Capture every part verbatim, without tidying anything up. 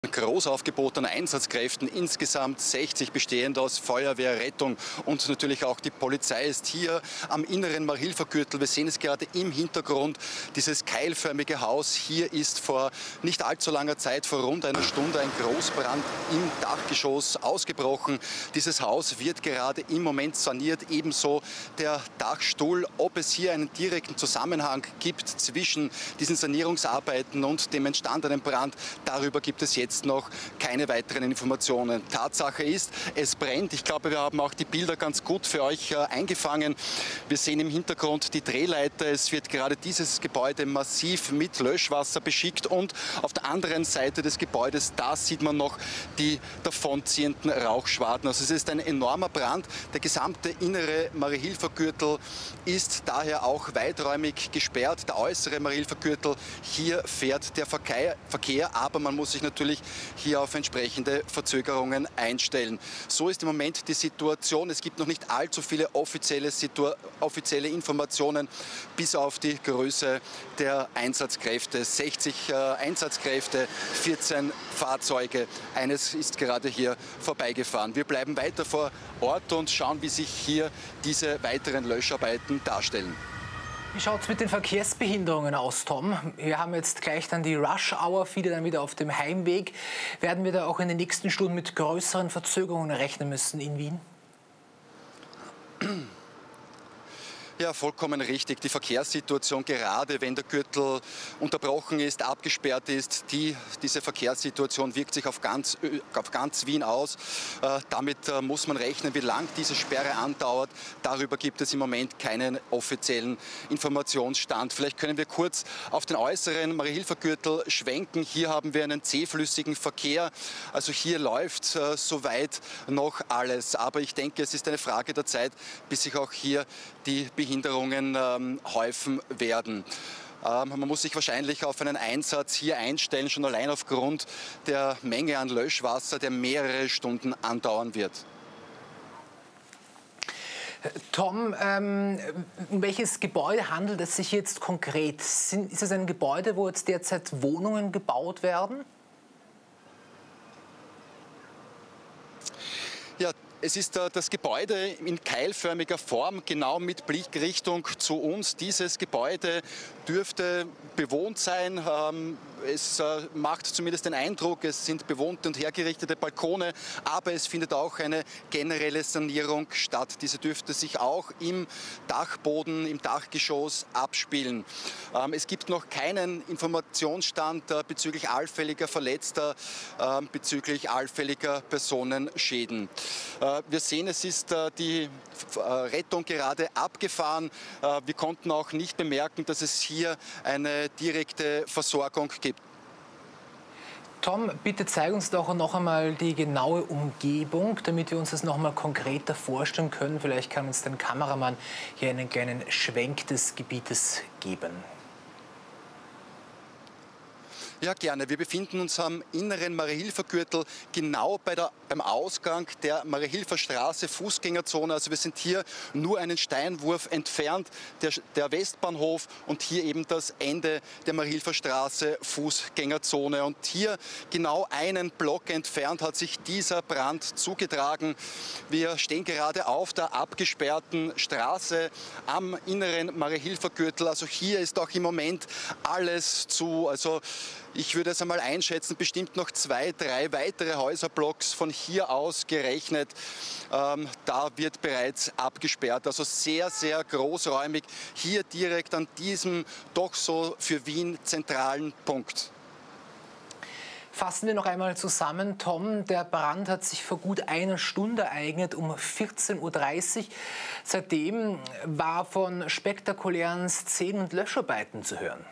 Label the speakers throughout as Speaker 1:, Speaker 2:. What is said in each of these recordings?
Speaker 1: Großaufgebot an Einsatzkräften, insgesamt sechzig, bestehend aus Feuerwehr, Rettung und natürlich auch die Polizei ist hier am inneren Marilfergürtel. Wir sehen es gerade im Hintergrund, dieses keilförmige Haus. Hier ist vor nicht allzu langer Zeit, vor rund einer Stunde, ein Großbrand im Dachgeschoss ausgebrochen. Dieses Haus wird gerade im Moment saniert, ebenso der Dachstuhl. Ob es hier einen direkten Zusammenhang gibt zwischen diesen Sanierungsarbeiten und dem entstandenen Brand, darüber gibt es jetzt noch keine weiteren Informationen. Tatsache ist, es brennt. Ich glaube, wir haben auch die Bilder ganz gut für euch äh, eingefangen. Wir sehen im Hintergrund die Drehleiter. Es wird gerade dieses Gebäude massiv mit Löschwasser beschickt und auf der anderen Seite des Gebäudes, da sieht man noch die davonziehenden Rauchschwaden. Also es ist ein enormer Brand. Der gesamte innere Marilfergürtel ist daher auch weiträumig gesperrt. Der äußere Marilfergürtel, hier fährt der Verkehr, Verkehr, aber man muss sich natürlich hier auf entsprechende Verzögerungen einstellen. So ist im Moment die Situation. Es gibt noch nicht allzu viele offizielle, Situ offizielle Informationen, bis auf die Größe der Einsatzkräfte. sechzig äh, Einsatzkräfte, vierzehn Fahrzeuge. Eines ist gerade hier vorbeigefahren. Wir bleiben weiter vor Ort und schauen, wie sich hier diese weiteren Löscharbeiten darstellen.
Speaker 2: Wie schaut es mit den Verkehrsbehinderungen aus, Tom? Wir haben jetzt gleich dann die Rush-Hour, viele dann wieder auf dem Heimweg. Werden wir da auch in den nächsten Stunden mit größeren Verzögerungen rechnen müssen in Wien?
Speaker 1: Ja, vollkommen richtig. Die Verkehrssituation, gerade wenn der Gürtel unterbrochen ist, abgesperrt ist, die, diese Verkehrssituation wirkt sich auf ganz, auf ganz Wien aus. Äh, damit äh, muss man rechnen, wie lang diese Sperre andauert. Darüber gibt es im Moment keinen offiziellen Informationsstand. Vielleicht können wir kurz auf den äußeren Marilfergürtel schwenken. Hier haben wir einen zähflüssigen Verkehr. Also hier läuft äh, soweit noch alles. Aber ich denke, es ist eine Frage der Zeit, bis sich auch hier die Behinderungen ähm, häufen werden. Ähm, man muss sich wahrscheinlich auf einen Einsatz hier einstellen, schon allein aufgrund der Menge an Löschwasser, der mehrere Stunden andauern wird.
Speaker 2: Tom, ähm, um welches Gebäude handelt es sich jetzt konkret? Sind, ist es ein Gebäude, wo jetzt derzeit Wohnungen gebaut werden?
Speaker 1: Ja, es ist äh, das Gebäude in keilförmiger Form, genau mit Blickrichtung zu uns. Dieses Gebäude dürfte bewohnt sein. Ähm, es äh, macht zumindest den Eindruck, es sind bewohnte und hergerichtete Balkone, aber es findet auch eine generelle Sanierung statt. Diese dürfte sich auch im Dachboden, im Dachgeschoss abspielen. Ähm, es gibt noch keinen Informationsstand äh, bezüglich allfälliger Verletzter, äh, bezüglich allfälliger Personenschäden. Äh, wir sehen, es ist äh, die äh, Rettung gerade abgefahren. Äh, wir konnten auch nicht bemerken, dass es hier eine direkte Versorgung gibt.
Speaker 2: Tom, bitte zeig uns doch noch einmal die genaue Umgebung, damit wir uns das noch einmal konkreter vorstellen können. Vielleicht kann uns der Kameramann hier einen kleinen Schwenk des Gebietes geben.
Speaker 1: Ja, gerne. Wir befinden uns am inneren Marilfergürtel, genau bei der, beim Ausgang der Marilfer Straße, Fußgängerzone. Also wir sind hier nur einen Steinwurf entfernt, der, der Westbahnhof und hier eben das Ende der Marilfer Straße, Fußgängerzone. Und hier genau einen Block entfernt hat sich dieser Brand zugetragen. Wir stehen gerade auf der abgesperrten Straße am inneren Marilfergürtel. Also hier ist auch im Moment alles zu. Also ich würde es einmal einschätzen, bestimmt noch zwei, drei weitere Häuserblocks von hier aus gerechnet. Ähm, da wird bereits abgesperrt. Also sehr, sehr großräumig hier direkt an diesem doch so für Wien zentralen Punkt.
Speaker 2: Fassen wir noch einmal zusammen, Tom. Der Brand hat sich vor gut einer Stunde ereignet, um vierzehn Uhr dreißig. Seitdem war von spektakulären Szenen und Löscharbeiten zu hören.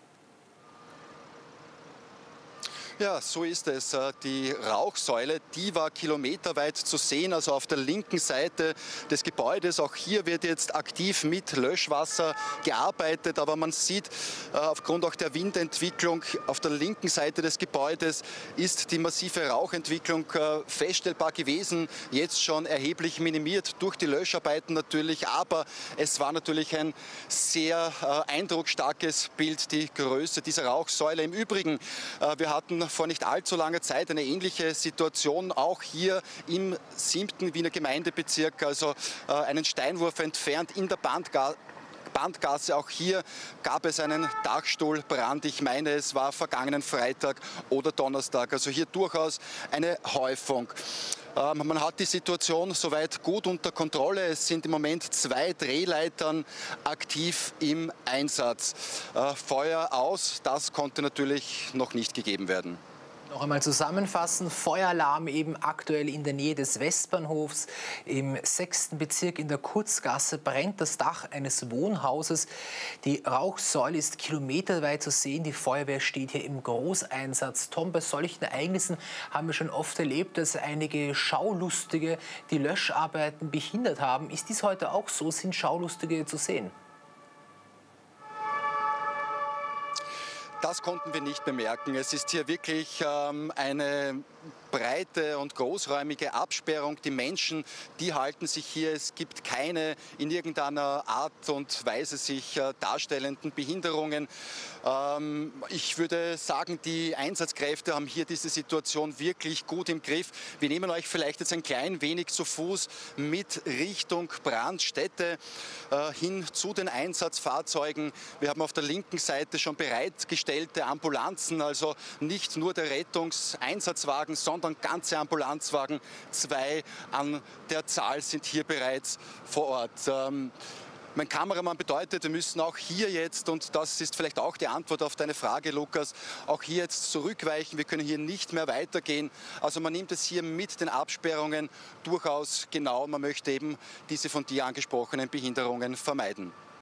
Speaker 1: Ja, so ist es. Die Rauchsäule, die war kilometerweit zu sehen, also auf der linken Seite des Gebäudes. Auch hier wird jetzt aktiv mit Löschwasser gearbeitet, aber man sieht, aufgrund auch der Windentwicklung auf der linken Seite des Gebäudes ist die massive Rauchentwicklung feststellbar gewesen, jetzt schon erheblich minimiert durch die Löscharbeiten natürlich, aber es war natürlich ein sehr eindrucksstarkes Bild, die Größe dieser Rauchsäule. Im Übrigen, wir hatten hatten vor nicht allzu langer Zeit eine ähnliche Situation, auch hier im siebten Wiener Gemeindebezirk, also äh, einen Steinwurf entfernt in der Bandgasse. Bandgasse. Auch hier gab es einen Dachstuhlbrand. Ich meine, es war vergangenen Freitag oder Donnerstag. Also hier durchaus eine Häufung. Ähm, man hat die Situation soweit gut unter Kontrolle. Es sind im Moment zwei Drehleitern aktiv im Einsatz. Äh, Feuer aus, das konnte natürlich noch nicht gegeben werden.
Speaker 2: Noch einmal zusammenfassen, Feueralarm eben aktuell in der Nähe des Westbahnhofs. Im sechsten Bezirk in der Kurzgasse brennt das Dach eines Wohnhauses. Die Rauchsäule ist kilometerweit zu sehen. Die Feuerwehr steht hier im Großeinsatz. Tom, bei solchen Ereignissen haben wir schon oft erlebt, dass einige Schaulustige die Löscharbeiten behindert haben. Ist dies heute auch so? Sind Schaulustige zu sehen?
Speaker 1: Das konnten wir nicht bemerken. Es ist hier wirklich ähm, eine breite und großräumige Absperrung. Die Menschen, die halten sich hier. Es gibt keine in irgendeiner Art und Weise sich äh, darstellenden Behinderungen. Ähm, ich würde sagen, die Einsatzkräfte haben hier diese Situation wirklich gut im Griff. Wir nehmen euch vielleicht jetzt ein klein wenig zu Fuß mit Richtung Brandstätte äh, hin zu den Einsatzfahrzeugen. Wir haben auf der linken Seite schon bereitgestellte Ambulanzen, also nicht nur der Rettungseinsatzwagen, sondern ganze Ambulanzwagen, zwei an der Zahl sind hier bereits vor Ort. Ähm, Mein Kameramann bedeutet, wir müssen auch hier jetzt, und das ist vielleicht auch die Antwort auf deine Frage, Lukas, auch hier jetzt zurückweichen. Wir können hier nicht mehr weitergehen. Also man nimmt es hier mit den Absperrungen durchaus genau. Man möchte eben diese von dir angesprochenen Behinderungen vermeiden.